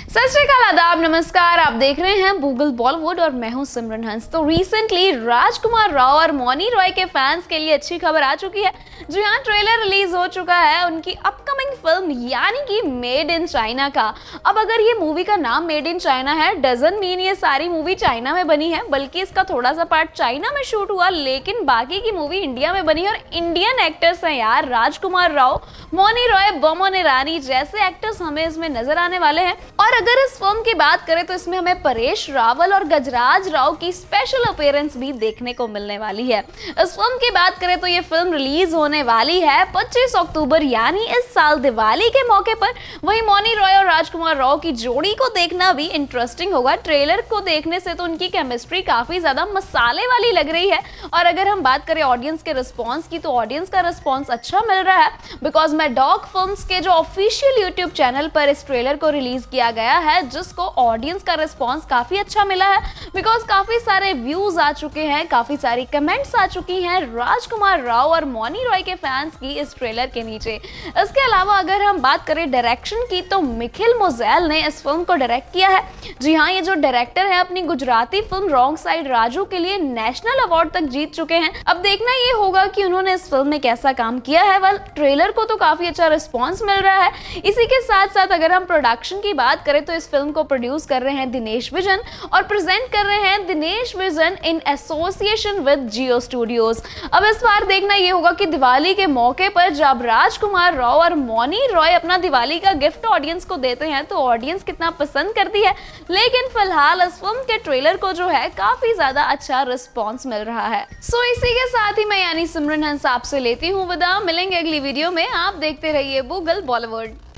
सत श्री अकाल, आदाब, नमस्कार। आप देख रहे हैं गूगल बॉलीवुड और मैं हूं सिमरन हंस। तो रिसेंटली राजकुमार राव और मौनी रॉय के फैंस के लिए अच्छी खबर आ चुकी है। जी हां, ट्रेलर रिलीज हो चुका है उनकी अपकमिंग फिल्म यानी कि मेड इन चाइना का। अब अगर ये मूवी का नाम मेड इन चाइना है, डजंट मीन ये सारी मूवी चाइना में बनी है, बल्कि इसका थोड़ा सा पार्ट चाइना में शूट हुआ, लेकिन बाकी की मूवी इंडिया में बनी है। और इंडियन एक्टर्स हैं यार, राजकुमार राव, मौनी रॉय, बोमन ईरानी जैसे एक्टर्स हमें इसमें नजर आने वाले हैं। और अगर इस फिल्म की बात करें तो इसमें हमें परेश रावल और गजराज राव की स्पेशल अपीयरेंस भी देखने को मिलने वाली है। इस फिल्म की बात करें तो ये फिल्म रिलीज होने वाली है 25 अक्टूबर यानी इस साल दिवाली के मौके पर। वहीं मौनी रॉय और राजकुमार राव की जोड़ी को देखना भी इंटरेस्टिंग होगा। ट्रेलर को देखने से तो उनकी केमिस्ट्री काफी ज्यादा मसाले वाली लग रही है। और अगर हम बात करें ऑडियंस के रिस्पॉन्स की, तो ऑडियंस का रिस्पॉन्स अच्छा मिल रहा है, बिकॉज मैडॉग फिल्म्स के जो ऑफिशियल यूट्यूब चैनल पर इस ट्रेलर को रिलीज किया गया है, जिसको ऑडियंस का रिस्पांस काफी अच्छा मिला है, बिकॉज काफी सारे व्यूज आ चुके हैं, काफी सारी कमेंट्स आ चुकी हैं राजकुमार राव और मौनी रॉय के फैंस की इस ट्रेलर के नीचे। इसके अलावा अगर हम बात करें डायरेक्शन की, तो मिखिल मोजेल ने इस फिल्म को डायरेक्ट किया है। जी हाँ, ये जो डायरेक्टर है अपनी Gujarati film wrong side Raju के लिए नेशनल अवार्ड तक जीत चुके हैं। अब देखना ये होगा कि उन्होंने इस फिल्म में कैसा काम किया है। वेल, ट्रेलर को तो काफी अच्छा रिस्पॉन्स मिल रहा है। इसी के साथ साथ अगर हम प्रोडक्शन की बात करें तो इस फिल्म को प्रोड्यूस कर रहे हैं दिनेश विजन और प्रेजेंट कर रहे हैं Dinesh Vijan in association with Jio studios. अब इस बार देखना ये होगा कि दिवाली के मौके पर जब राजकुमार राव और मौनी रॉय अपना दिवाली का गिफ्ट ऑडियंस को देते हैं तो ऑडियंस कितना पसंद करती है। लेकिन फिलहाल इस फिल्म के ट्रेलर को जो है काफी ज्यादा अच्छा रिस्पॉन्स मिल रहा है। सो इसी के साथ ही मैं यानी सिमरन हंस आपसे लेती हूँ विदा। मिलेंगे अगली वीडियो में। आप देखते रहिए गूगल बॉलीवुड।